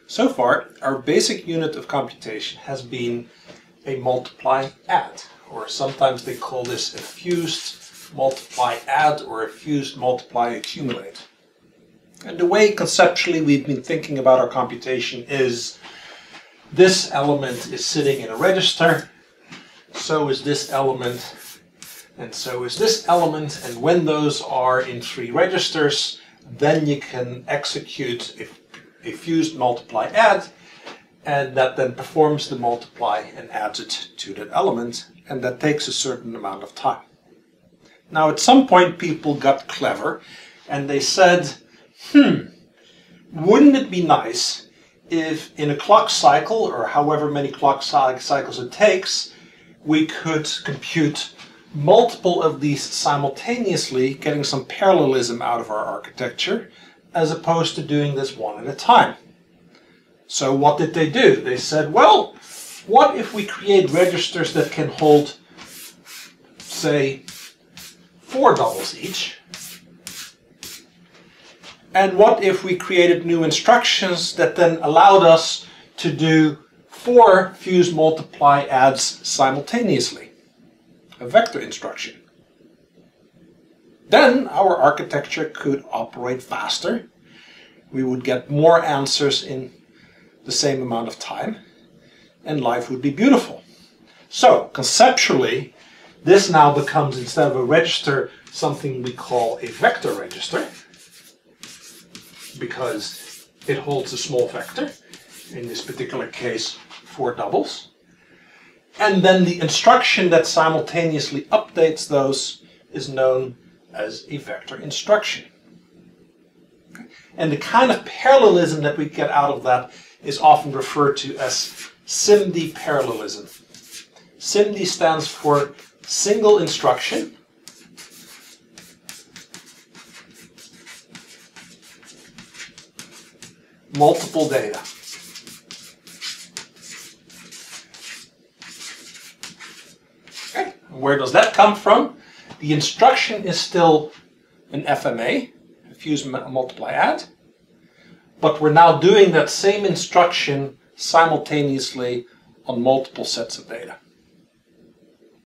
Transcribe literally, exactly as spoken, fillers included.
So far, our basic unit of computation has been a multiply add, or sometimes they call this a fused multiply add or a fused multiply accumulate. And the way conceptually we've been thinking about our computation is this element is sitting in a register, so is this element, and so is this element, and when those are in three registers, then you can execute a a fused multiply add, and that then performs the multiply and adds it to that element, and that takes a certain amount of time. Now at some point people got clever and they said, hmm, wouldn't it be nice if in a clock cycle, or however many clock cycles it takes, we could compute multiple of these simultaneously, getting some parallelism out of our architecture, as opposed to doing this one at a time. So what did they do? They said, well, what if we create registers that can hold, say, four doubles each? And what if we created new instructions that then allowed us to do four fused multiply adds simultaneously? A vector instruction. Then our architecture could operate faster. We would get more answers in the same amount of time, and life would be beautiful. So conceptually, this now becomes, instead of a register, something we call a vector register, because it holds a small vector, in this particular case four doubles. And then the instruction that simultaneously updates those is known as a vector instruction. And the kind of parallelism that we get out of that is often referred to as S I M D parallelism. S I M D stands for single instruction, multiple data. Okay. Where does that come from? The instruction is still an F M A, a fused multiply add, but we're now doing that same instruction simultaneously on multiple sets of data.